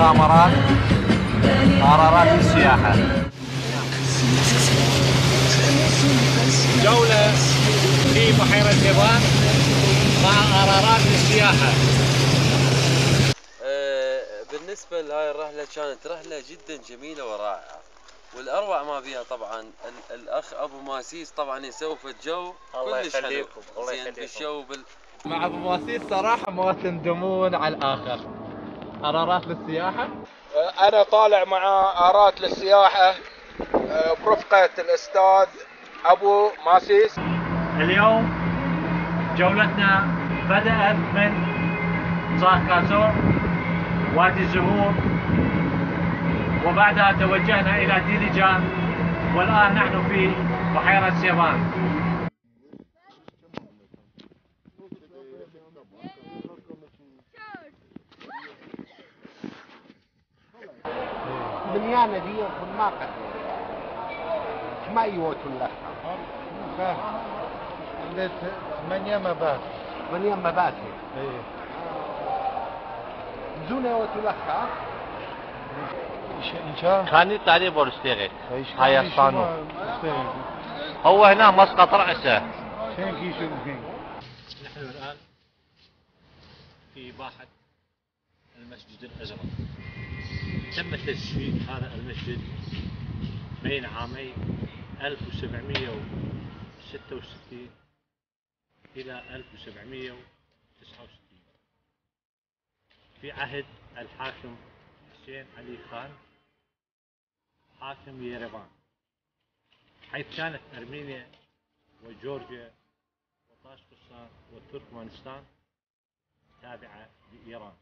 مغامرات قرارات للسياحة. جولة في بحيرة سيبان مع قرارات للسياحة. بالنسبة لهاي الرحلة كانت رحلة جدا جميلة ورائعة، والأروع ما بيها طبعا الأخ أبو ماسيس طبعا يسوي الجو كلش حلو. زين بالشو مع أبو ماسيس صراحة ما تندمون على الآخر. قرارات للسياحة. أنا طالع مع قرارات للسياحة برفقة الأستاذ أبو ماسيس. اليوم جولتنا بدأت من صاكازور وادي الزهور، وبعدها توجهنا إلى ديليجان، والآن نحن في بحيرة سيبان. بنيانة دي يكون ما قد ما يوتون لها. عندك 8 مبات. 8 مبات. ايه. زونه يوتون لها. إن شاء الله. كان يطلع لي بورستيغي. هاي الصانو. استغل. هو هنا مسقط رأسه. نحن الآن في باحة المسجد الأزرق. تم تسويق هذا المسجد بين عامي 1766 إلى 1769 في عهد الحاكم حسين علي خان حاكم يريفان، حيث كانت أرمينيا وجورجيا وطاشقستان وتركمانستان تابعة لإيران.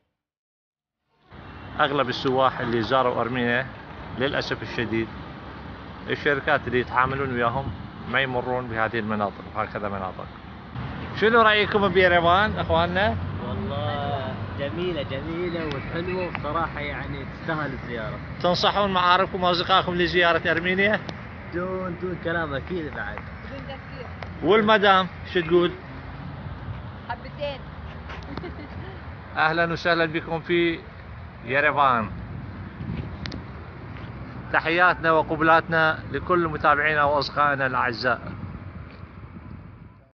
أغلب السواح اللي زاروا أرمينيا للأسف الشديد الشركات اللي يتعاملون وياهم ما يمرون بهذه المناطق وهكذا مناطق. شنو رأيكم بيريفان أخواننا؟ والله جميلة جميلة وحلوة وصراحة يعني تستاهل الزيارة. تنصحون معارفكم وأصدقائكم لزيارة أرمينيا؟ دون كلام أكيد بعد. بدون تفكير. والمدام شو تقول؟ حبتين. أهلا وسهلا بكم في يريفان. تحياتنا وقبلاتنا لكل متابعينا وأصدقائنا الأعزاء.